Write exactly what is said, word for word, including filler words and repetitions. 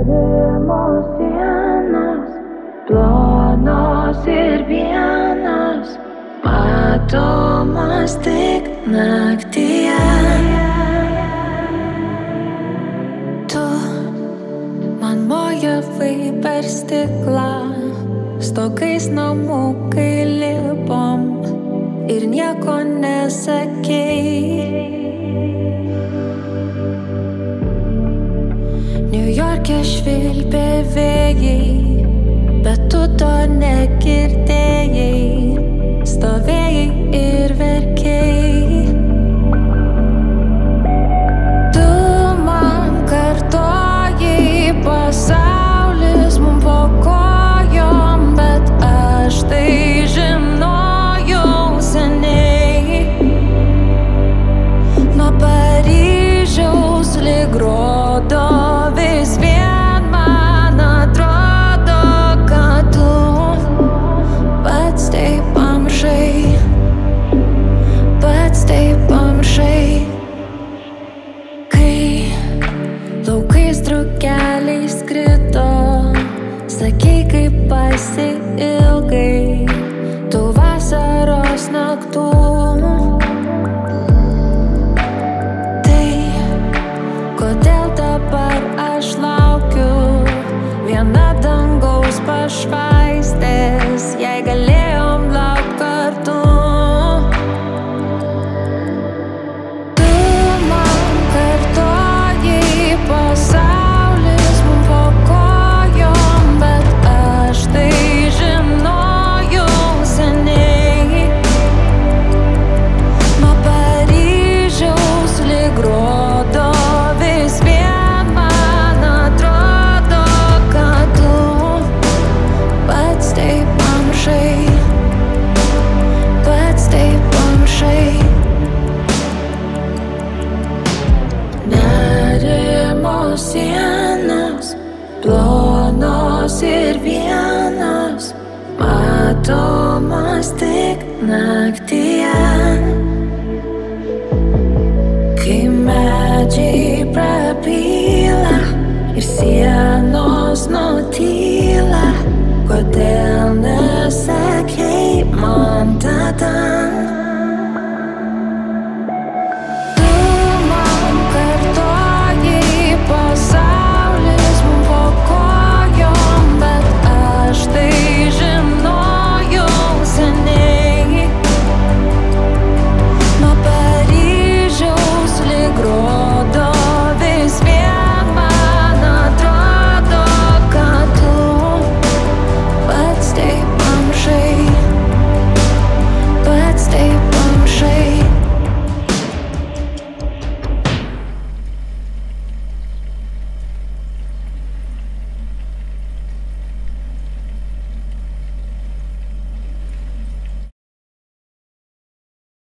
nerimo sienos, plonos ir vienos, matomas tik naktyje. Tu man mojavai per stiklą, stogais namų kai lipom ir nieko nesakei. Niujorke švilpė vėjai, bet tu to negirdėjai, stovėjai ir verkei. Tu man kartojai, pasaulis mum po kojom, bet aš tai žinojau seniai. Nuo Paryžiaus lig Rodo vis vien man atrodo, kad tu pats taip pamiršai, pats taip pamiršai. Kai laukais drugeliai skrido, sakei, kaip pasiilgai tų vasaros naktų. Tai kodėl dabar aš laukiu viena dangaus pašvaistės, jei galėjom laukt kartu. Tu man kartojai, pasaulis mum po kojom, bet aš tai žinojau seniai. Nuo Paryžiaus lig Rodo vis vien man atrodo, kad tu pats taip pamiršai, pats taip pamiršai. Nerimo sienos, plonos ir vienos, matomas tik naktyje. Kai medžiai prabyla ir sienos nutyla, kodėl nesakei man tą?